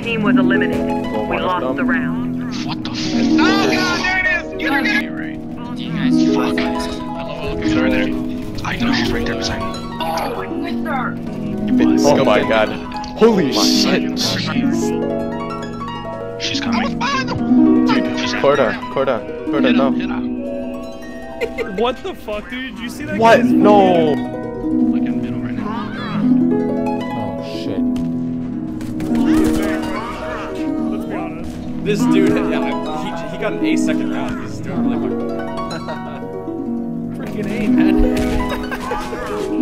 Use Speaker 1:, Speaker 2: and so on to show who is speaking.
Speaker 1: team was eliminated.
Speaker 2: Well,
Speaker 1: We lost the round.
Speaker 3: What the f? Oh god, there it is! Get her there! You're right. Do you guys fuck? Hello, get her there. I know she's right there beside me.
Speaker 2: Oh my god. Holy shit.
Speaker 3: She's coming.
Speaker 2: Dude, Corda, no.
Speaker 4: What the fuck, dude? Did you see that?
Speaker 2: What? No!
Speaker 3: Like in the middle right now.
Speaker 2: Oh shit.
Speaker 4: Let's be honest. This dude, yeah, he got an A second round. He's doing really fucking. Freaking A, man.